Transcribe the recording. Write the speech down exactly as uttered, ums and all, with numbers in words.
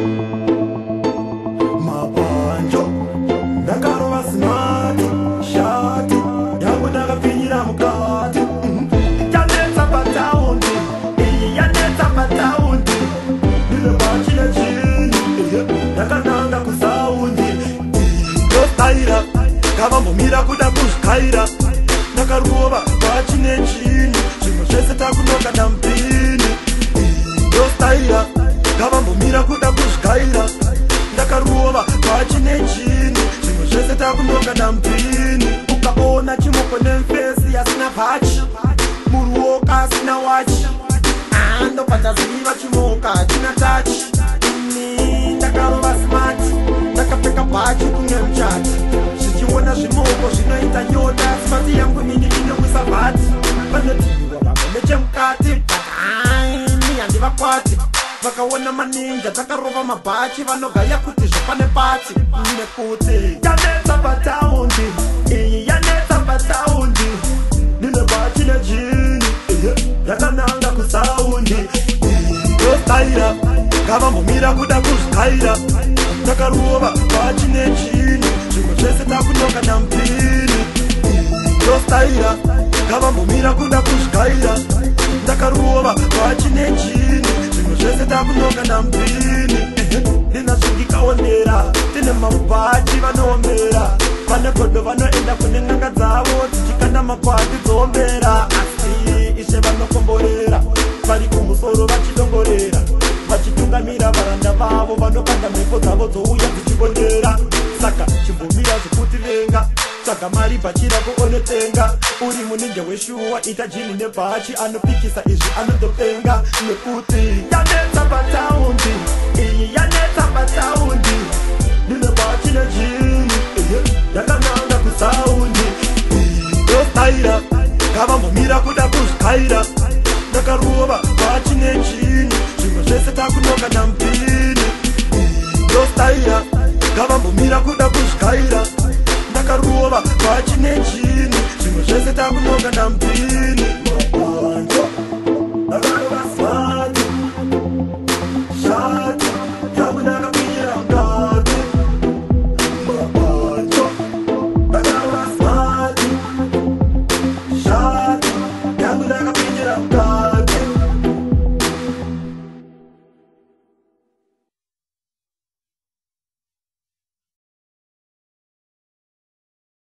mabanjo ndakarova smati shati yangu ndakapfinyira mukati yanetsa pataundi iyi yanetsa pataundi ndine bachine chini ndakananga kusaundi ndostaira ngavambomira kuda kuzvikaira ndakarova bachine chini zvimwe zvese takunoka dampini ndostaira ngavambomira kuda kuzvikaira ndakarova bachine chini zvimwe zvese takunoka dampini ukaona chimoko nemfesi yasina bhachi muruoka asina wachi andopataziva chimoka achina tachi ini ndakarova smati ndakapfeka bhachi kunge muchati zvichiona zvimoko zvinoita nyota smati yangu ini inowisa bhati vanotiviwa vamwe nechemukati bakaini handivakwati vakaona maninja takarova mabhachi vanogaya kuti zvapane pati nekuti yanetsa pataundi iyi yanetsa pataundi ndine bhachi nejini yakananga kusaundi ndostaira ngavambomira kuda kuzvikaira ndakarova bhachi nechini zvimwe zvese takunoka dampini ndostaira ngavambomira kuda kuzvikaira ndakarova bhachi nechini zvimwe zvese takunoka dampini ndinasvingikaonera tine mabhachi vanoomera vane godo vanoenda kune n'anga dzavo tichikanda makwati dzoomera asi ishe vanokomborera vari kumusoro vachidongorera vachitungamira varanda vavo vanokanda mhepo dzavo dzouya dzichibondera saka chimbomira zvokuti venga tsvaga mari bhachira kuonetenga uri muninja weshuwa ita jini nebhachi anopikisa izvi anotopenga nekuti yanetsa pataundi iyi yanetsa pataundi ndine bhachi nejini yakananga kusaundi ndostaira ngavambomira kuda kuzvikaira ndakarova bhachi nechini zvimwe zvese takunoka dampini ndostaira ngavambomira kuda kuzvikaira ndakarova bhachi nechini zvimwe zvese takunoka dampini